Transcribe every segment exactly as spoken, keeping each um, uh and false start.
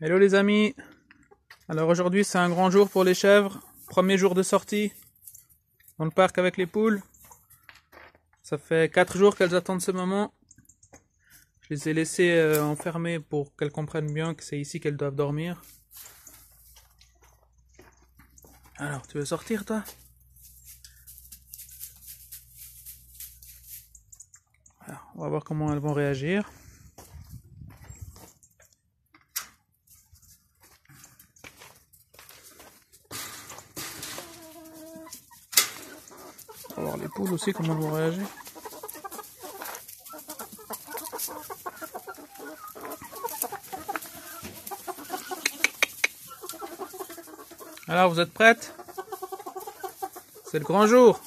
Hello les amis. Alors aujourd'hui c'est un grand jour pour les chèvres. Premier jour de sortie dans le parc avec les poules. Ça fait quatre jours qu'elles attendent ce moment. Je les ai laissées euh, enfermées pour qu'elles comprennent bien que c'est ici qu'elles doivent dormir. Alors tu veux sortir toi? Alors, on va voir comment elles vont réagir. On va voir les poules aussi comment elles vont réagir. Alors vous êtes prêtes? C'est le grand jour.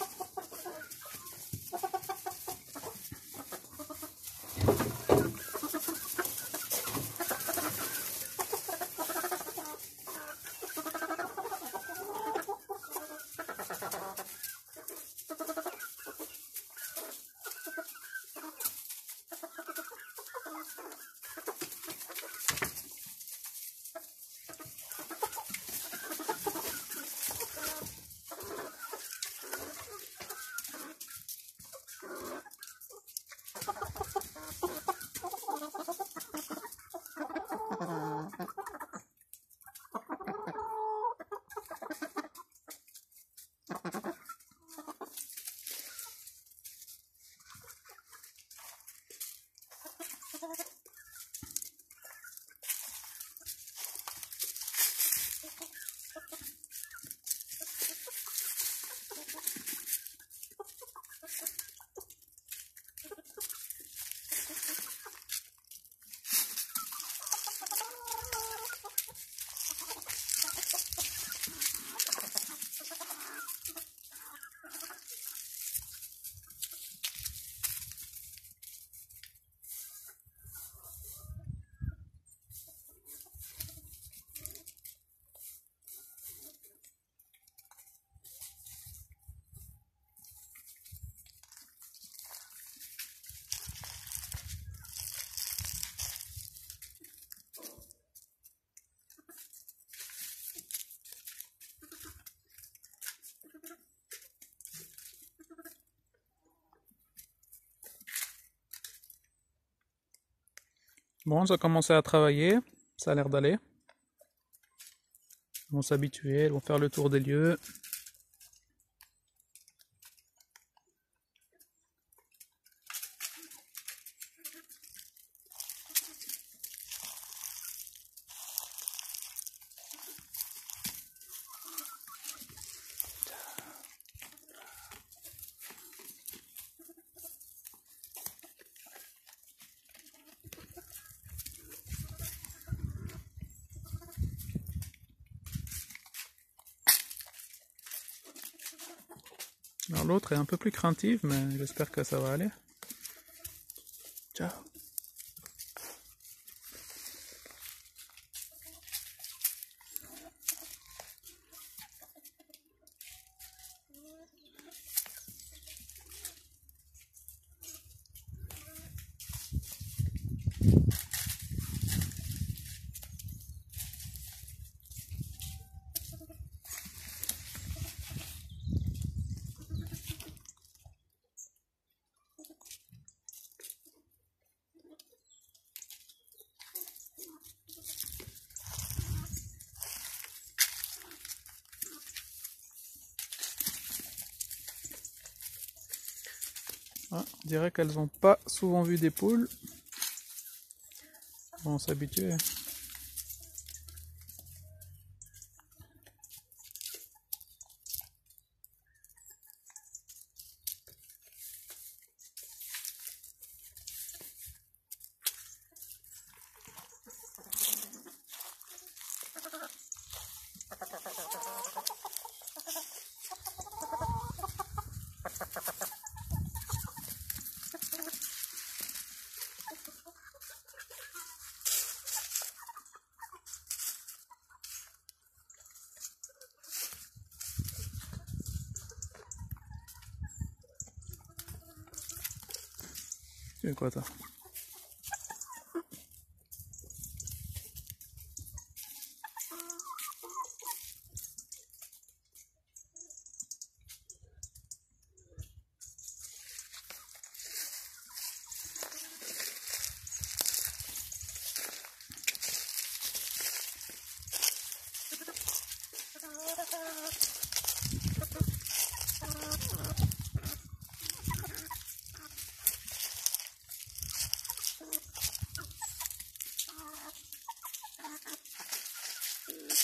Bon, ça a commencé à travailler, ça a l'air d'aller. Elles vont s'habituer, elles vont faire le tour des lieux. Alors l'autre est un peu plus craintive, mais j'espère que ça va aller. Ciao. Ah, on dirait qu'elles n'ont pas souvent vu des poules. Elles vont s'habituer. Tu fais quoi toi?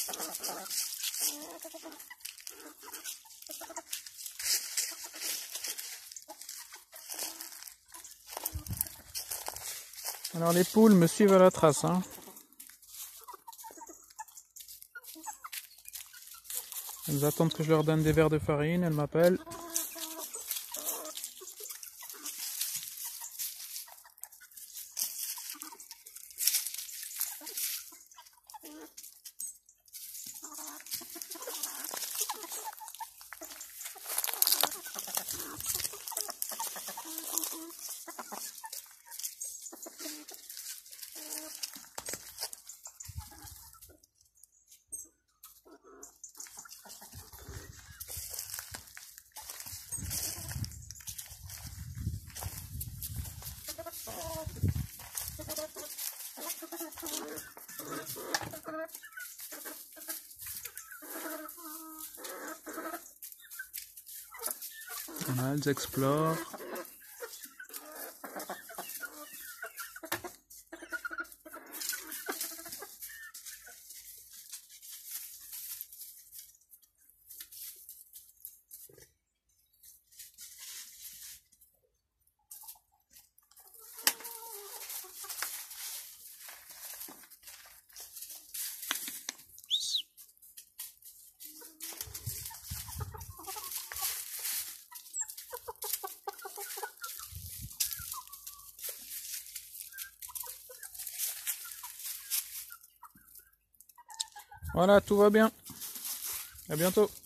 Alors les poules me suivent à la trace, hein. Elles attendent que je leur donne des verres de farine, elles m'appellent. Voilà, elles explorent. Voilà, tout va bien. À bientôt.